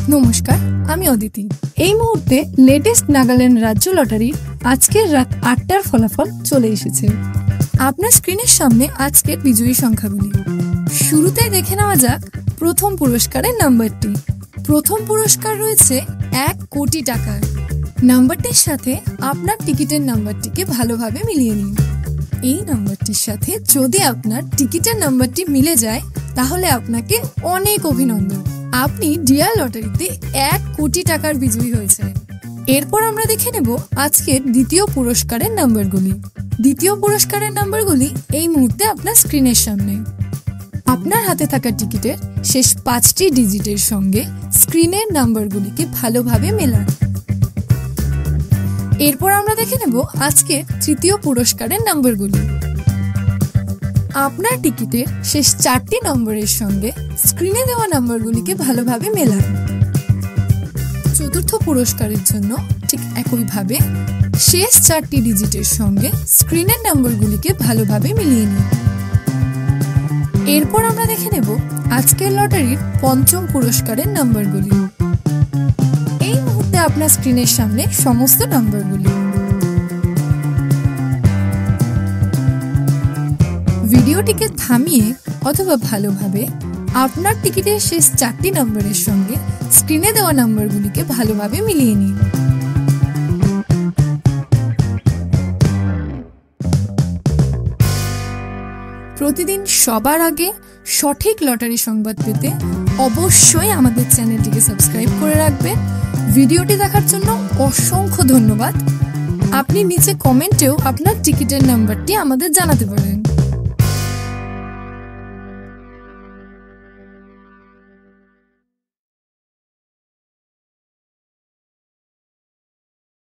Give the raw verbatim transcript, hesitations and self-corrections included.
নমস্কার, আমি অদিতি। এই মুহূর্তে লেটেস্ট নাগাল্যান্ড রাজ্য লটারির আজকের রাত আটটার ফলাফল চলে এসেছে। আপনার স্ক্রিনের সামনে আজকের বিজয়ী সংখ্যাগুলি। শুরুতেই দেখে নেওয়া যাক প্রথম পুরস্কারের নাম্বারটি। প্রথম পুরস্কার রয়েছে এক কোটি টাকার। নাম্বারটির সাথে আপনার টিকিটের নাম্বারটিকে ভালোভাবে মিলিয়ে নিন। এই নাম্বারটির সাথে যদি আপনার টিকিটের নাম্বারটি মিলে যায় তাহলে আপনাকে অনেক অভিনন্দন, আপনি ডিয়ার লটারিতে এক কোটি টাকার বিজয়ী হয়েছেন। এরপর আমরা দেখে নেব আজকের দ্বিতীয় পুরস্কারের নাম্বারগুলি। দ্বিতীয় পুরস্কারের নাম্বারগুলি এই মুহূর্তে আপনার স্ক্রিনের সামনে। আপনার হাতে থাকা টিকিটের শেষ পাঁচটি ডিজিটের সঙ্গে স্ক্রিনের নাম্বারগুলিকে ভালোভাবে মেলান। এরপর আমরা দেখে নেব আজকের তৃতীয় পুরস্কারের নাম্বারগুলি। আপনার টিকিটের শেষ চারটি নম্বরের সঙ্গে স্ক্রিনে দেওয়া নাম্বারগুলিকে ভালোভাবে মেলান। চতুর্থ পুরস্কারের জন্য ঠিক একইভাবে শেষ চারটি ডিজিটের সঙ্গে স্ক্রিনের নাম্বারগুলিকে ভালোভাবে মিলিয়ে নিন। এরপর আমরা দেখে নেব আজকের লটারির পঞ্চম পুরস্কারের নাম্বারগুলি। এই মুহূর্তে আপনার স্ক্রিনের সামনে সমস্ত নাম্বারগুলি। ভিডিওটিকে থামিয়ে অথবা ভালোভাবে আপনার টিকিটের শেষ চারটি নম্বরের সঙ্গে স্ক্রিনে দেওয়া নম্বরগুলিকে ভালোভাবে মিলিয়ে নিন। প্রতিদিন সবার আগে সঠিক লটারি সংবাদ পেতে অবশ্যই আমাদের চ্যানেলটিকে সাবস্ক্রাইব করে রাখবেন। ভিডিওটি দেখার জন্য অসংখ্য ধন্যবাদ। আপনি নিচে কমেন্টেও আপনার টিকিটের নাম্বারটি আমাদের জানাতে পারেন।